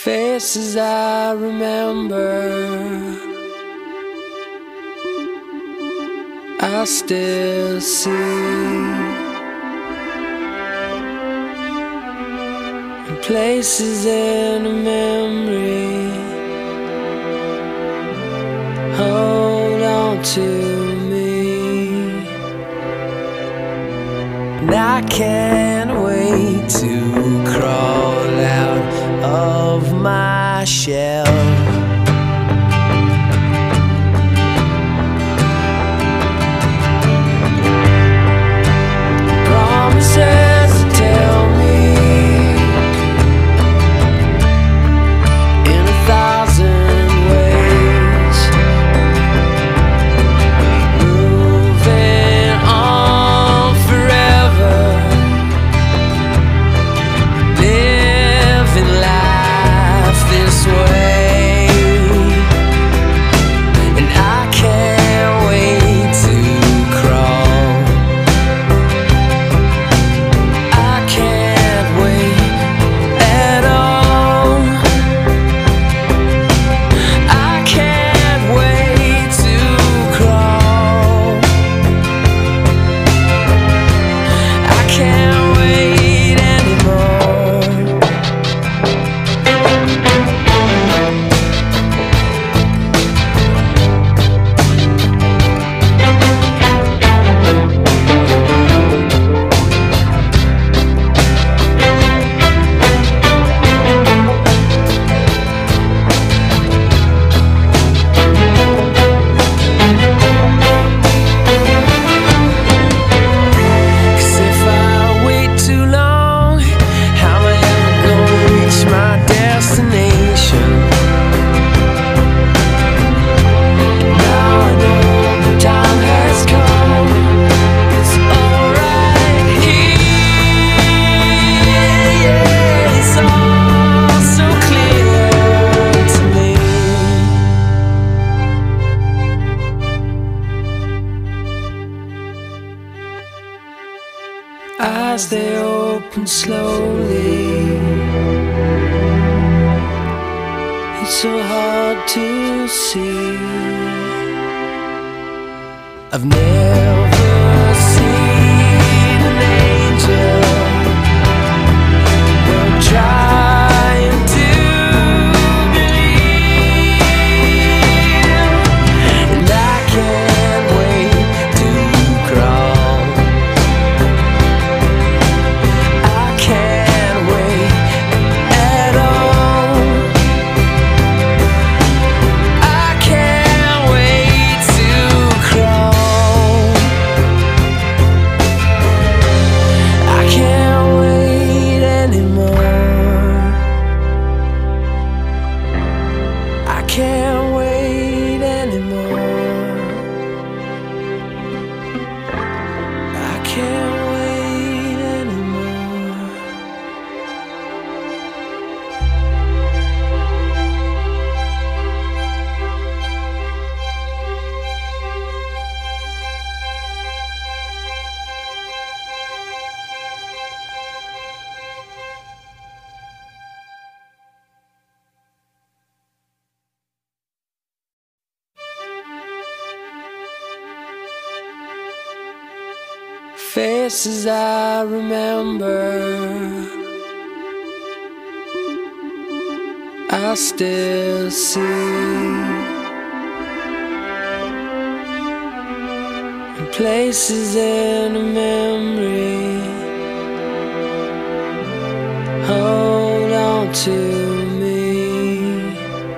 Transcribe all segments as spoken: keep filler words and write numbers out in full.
Faces I remember, I still see, and places in a memory hold on to me, and I can't wait to crawl out of my shell. Eyes they open slowly, it's so hard to see. I've never seen an angel, but I'm trying to believe, and I can't wait to crawl. Can't wait anymore. I can't wait anymore. Faces I remember, I still see, and places in a memory hold on to me,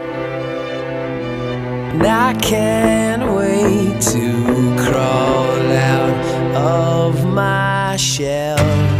and I can't wait to crawl out of my shell.